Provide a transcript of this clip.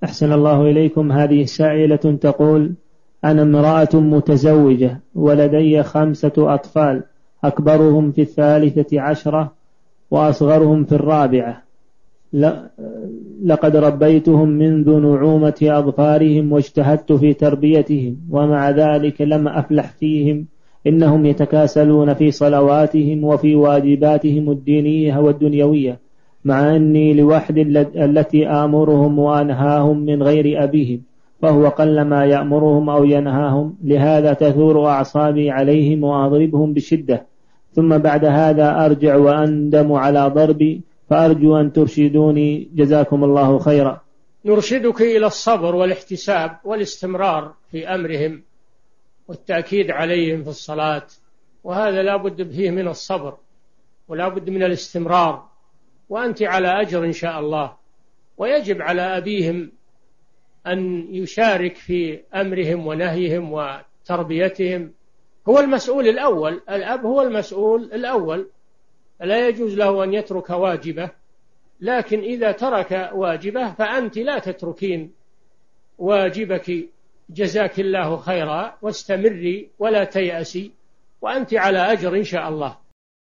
أحسن الله إليكم. هذه سائلة تقول: أنا امرأة متزوجة ولدي 5 أطفال، أكبرهم في 13 وأصغرهم في 4. لقد ربيتهم منذ نعومة أظفارهم واجتهدت في تربيتهم، ومع ذلك لم أفلح فيهم. إنهم يتكاسلون في صلواتهم وفي واجباتهم الدينية والدنيوية، مع أني لوحدي التي آمرهم وأنهاهم من غير أبيهم، فهو قلما يأمرهم أو ينهاهم. لهذا تثور أعصابي عليهم وأضربهم بشدة، ثم بعد هذا أرجع وأندم على ضربي، فأرجو أن ترشدوني جزاكم الله خيرا. نرشدك إلى الصبر والاحتساب والاستمرار في أمرهم والتأكيد عليهم في الصلاة، وهذا لا بد فيه من الصبر ولا بد من الاستمرار، وأنت على أجر إن شاء الله. ويجب على أبيهم أن يشارك في أمرهم ونهيهم وتربيتهم، هو المسؤول الأول، الأب هو المسؤول الأول، لا يجوز له أن يترك واجبه، لكن إذا ترك واجبه فأنت لا تتركين واجبك، جزاك الله خيرا، واستمري ولا تيأسي، وأنت على أجر إن شاء الله.